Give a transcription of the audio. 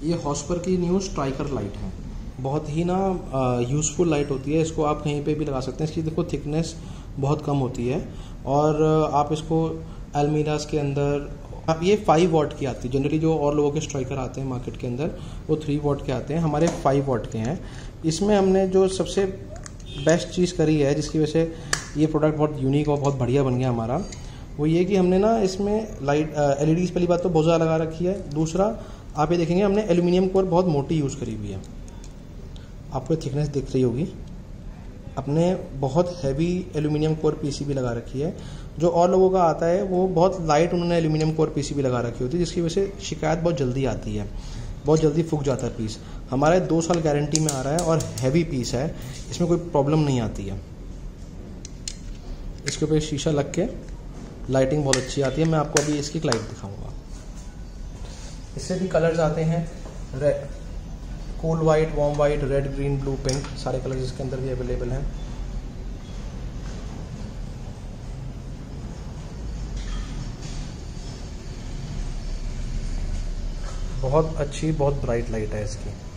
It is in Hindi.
ये हॉस्पर की न्यू स्ट्राइकर लाइट है। बहुत ही ना यूज़फुल लाइट होती है। इसको आप कहीं पे भी लगा सकते हैं। इसकी देखो थिकनेस बहुत कम होती है और आप इसको अलमीराज के अंदर, अब ये 5 वॉट की आती है। जनरली जो और लोगों के स्ट्राइकर आते हैं मार्केट के अंदर वो 3 वॉट के आते हैं, हमारे 5 वॉट के हैं। इसमें हमने जो सबसे बेस्ट चीज़ करी है, जिसकी वजह से ये प्रोडक्ट बहुत यूनिक और बहुत बढ़िया बन गया हमारा, वो ये कि हमने ना इसमें लाइट एलईडीज़ पहली बात तो बहुत ज़्यादा लगा रखी है। दूसरा आप ये देखेंगे हमने एल्यूमिनियम कोर बहुत मोटी यूज़ करी हुई है। आपको थिकनेस दिख रही होगी। अपने बहुत हैवी एल्यूमिनियम कोर पीसीबी लगा रखी है। जो और लोगों का आता है वो बहुत लाइट उन्होंने एल्यूमिनियम कोर पीसीबी लगा रखी होती है, जिसकी वजह से शिकायत बहुत जल्दी आती है, बहुत जल्दी फूक जाता है पीस। हमारे 2 साल गारंटी में आ रहा है और हैवी पीस है, इसमें कोई प्रॉब्लम नहीं आती है। इसके ऊपर शीशा लग के लाइटिंग बहुत अच्छी आती है। मैं आपको अभी इसकी लाइट दिखाऊंगा। इससे भी कलर्स आते हैं, red, cool white, warm white, red, green, blue, pink, सारे कलर्स इसके अंदर भी अवेलेबल हैं। बहुत अच्छी, बहुत ब्राइट लाइट है इसकी।